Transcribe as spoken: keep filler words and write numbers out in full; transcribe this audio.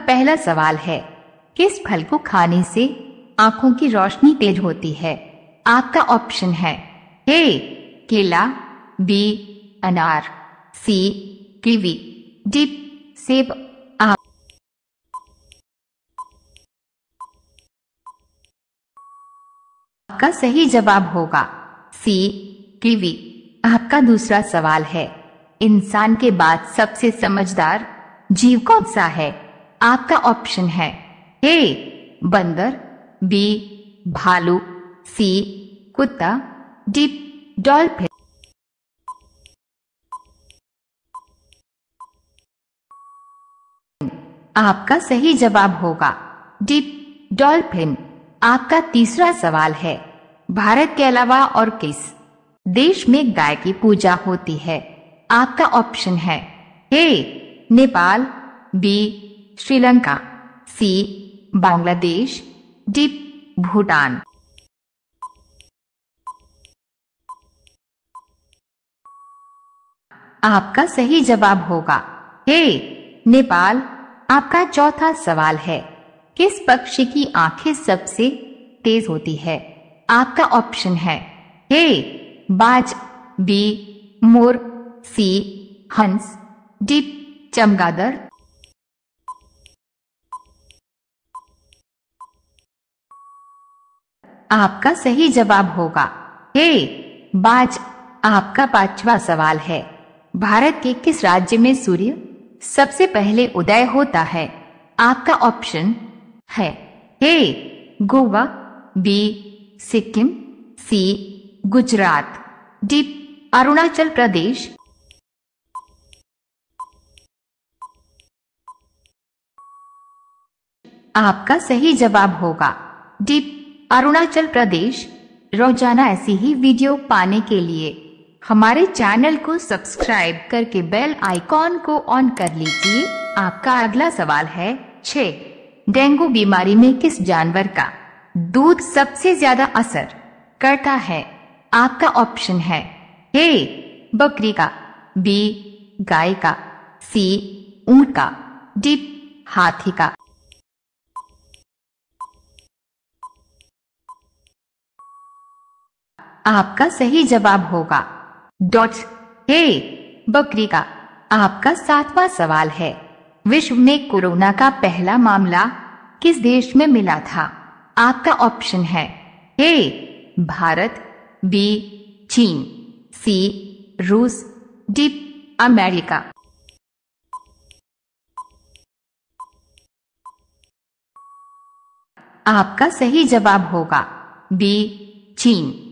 पहला सवाल है, किस फल को खाने से आंखों की रोशनी तेज होती है? आपका ऑप्शन है ए केला, बी अनार, सी कीवी, डी सेब। आपका सही जवाब होगा सी कीवी। आपका दूसरा सवाल है, इंसान के बाद सबसे समझदार जीव कौन सा है? आपका ऑप्शन है ए बंदर, बी भालू, सी कुत्ता, डी डॉल्फिन। आपका सही जवाब होगा डी डॉल्फिन। आपका तीसरा सवाल है, भारत के अलावा और किस देश में गाय की पूजा होती है? आपका ऑप्शन है A Nepal, B Sri Lanka, C Bangladesh, D Bhutan. आपका सही जवाब होगा ए नेपाल। आपका चौथा सवाल है, किस पक्षी की आंखें सबसे तेज होती है? आपका ऑप्शन है ए बाज, बी मोर, सी हंस, डी चमगादड़। आपका सही जवाब होगा ए बाज। आपका पांचवा सवाल है, भारत के किस राज्य में सूर्य सबसे पहले उदय होता है? आपका ऑप्शन है A Goa, B Sikkim, C Gujarat, D Arunachal Pradesh. आपका सही जवाब होगा डी अरुणाचल प्रदेश। रोजाना ऐसी ही वीडियो पाने के लिए हमारे चैनल को सब्सक्राइब करके बेल आइकॉन को ऑन कर लीजिए। आपका अगला सवाल है छह, डेंगू बीमारी में किस जानवर का दूध सबसे ज्यादा असर करता है? आपका ऑप्शन है ए बकरी का, बी गाय का, सी ऊंट का, डी हाथी का। आपका सही जवाब होगा डॉट ए बकरी का। आपका सातवां सवाल है, विश्व में कोरोना का पहला मामला किस देश में मिला था? आपका ऑप्शन है ए भारत, बी चीन, सी रूस, डी अमेरिका। आपका सही जवाब होगा बी चीन।